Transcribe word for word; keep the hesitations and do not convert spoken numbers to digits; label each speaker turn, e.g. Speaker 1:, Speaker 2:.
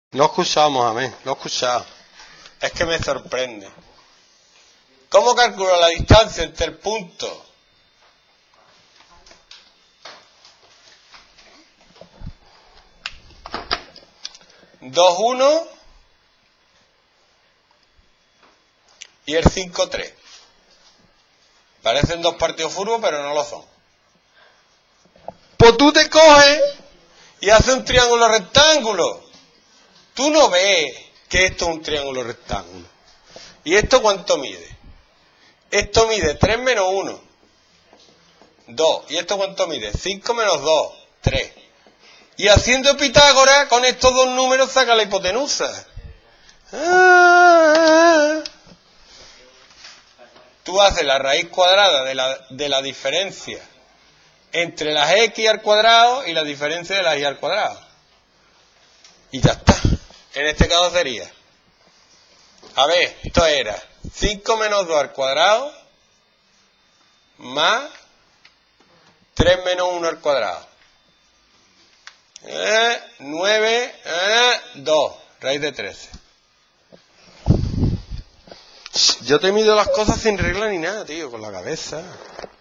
Speaker 1: Lo he escuchado, Mohamed, lo he escuchado. Es que me sorprende. ¿Cómo calculo la distancia entre el punto dos uno y el cinco tres? Parecen dos partidos de fútbol, pero no lo son. Pues tú te coges y haces un triángulo rectángulo. Tú no ves que esto es un triángulo rectángulo. ¿Y esto cuánto mide? Esto mide tres menos uno, dos. ¿Y esto cuánto mide? cinco menos dos, tres. Y haciendo Pitágoras, con estos dos números saca la hipotenusa. Ah. Tú haces la raíz cuadrada de la, de la diferencia entre las x al cuadrado y la diferencia de las y al cuadrado. Y ya está. En este caso sería, a ver, esto era cinco menos dos al cuadrado más tres menos uno al cuadrado. Eh, nueve, eh, dos, raíz de trece. Yo te mido las cosas sin regla ni nada, tío, con la cabeza.